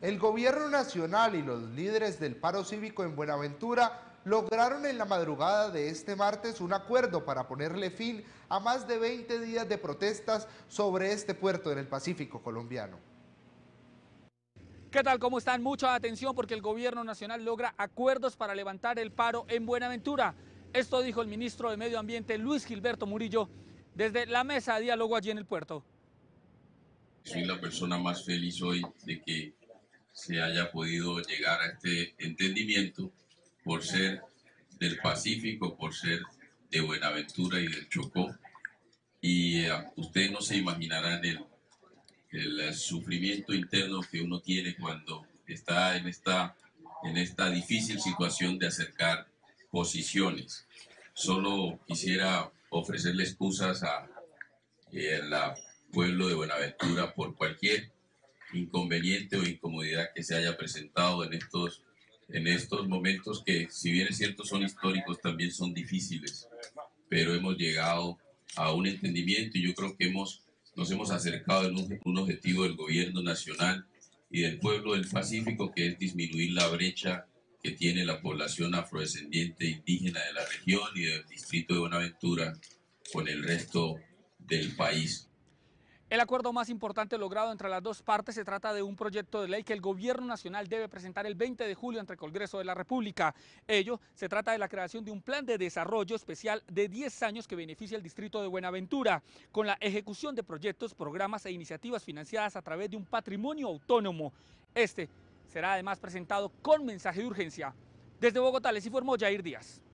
El gobierno nacional y los líderes del paro cívico en Buenaventura lograron en la madrugada de este martes un acuerdo para ponerle fin a más de 20 días de protestas sobre este puerto en el Pacífico colombiano. ¿Qué tal? ¿Cómo están? Mucha atención porque el gobierno nacional logra acuerdos para levantar el paro en Buenaventura. Esto dijo el ministro de Medio Ambiente, Luis Gilberto Murillo, desde la mesa de diálogo allí en el puerto. Soy la persona más feliz hoy de que se haya podido llegar a este entendimiento por ser del Pacífico, por ser de Buenaventura y del Chocó. Y ustedes no se imaginarán el sufrimiento interno que uno tiene cuando está en esta difícil situación de acercar posiciones. Solo quisiera ofrecerle excusas al pueblo de Buenaventura por cualquier inconveniente o incomodidad que se haya presentado en estos momentos que, si bien es cierto, son históricos, también son difíciles, pero hemos llegado a un entendimiento y yo creo que nos hemos acercado en un objetivo del gobierno nacional y del pueblo del Pacífico, que es disminuir la brecha que tiene la población afrodescendiente indígena de la región y del distrito de Buenaventura con el resto del país. El acuerdo más importante logrado entre las dos partes se trata de un proyecto de ley que el gobierno nacional debe presentar el 20 de julio ante el Congreso de la República. Ello se trata de la creación de un plan de desarrollo especial de 10 años que beneficia al distrito de Buenaventura, con la ejecución de proyectos, programas e iniciativas financiadas a través de un patrimonio autónomo. Este será además presentado con mensaje de urgencia. Desde Bogotá les informó Jair Díaz.